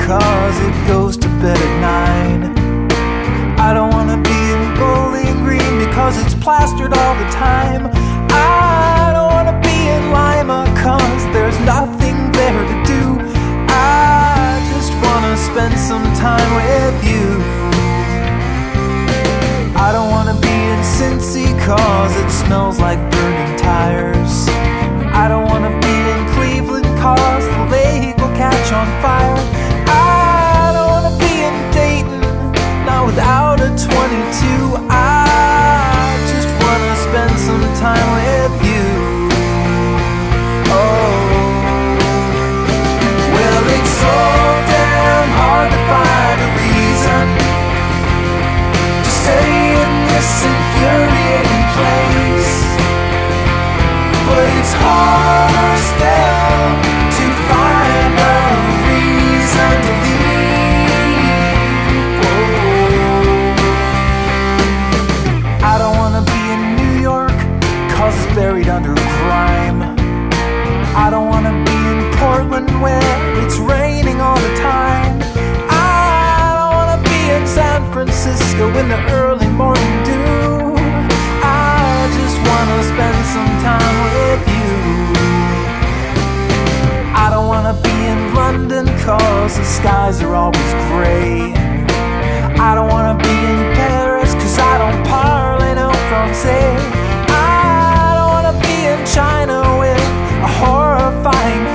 cause it goes to bed at 9. I don't wanna be in Bowling Green because it's plastered all the time. I don't wanna be in Lima cause there's nothing there to do. I just wanna spend some time with you. I don't wanna be in Cincy cause it smells like burning tires. I don't wanna be in Cleveland cause the lake will catch on fire. I don't wanna be in Dayton, not without a 22. I just wanna spend some time with you. Oh, well, it's so damn hard to find a reason to stay in this infuriating place, but it's harder still to find a reason to leave. Oh. I don't wanna be in New York cause it's buried under grime. I don't wanna be in Portland where it's raining all the time. I don't wanna be in San Francisco in the early morning dew. I just wanna spend some time with you. I don't wanna be in London cause the skies are always gray. I don't wanna be in Paris cause I don't parle no Francais. I don't wanna be in China with a horrifying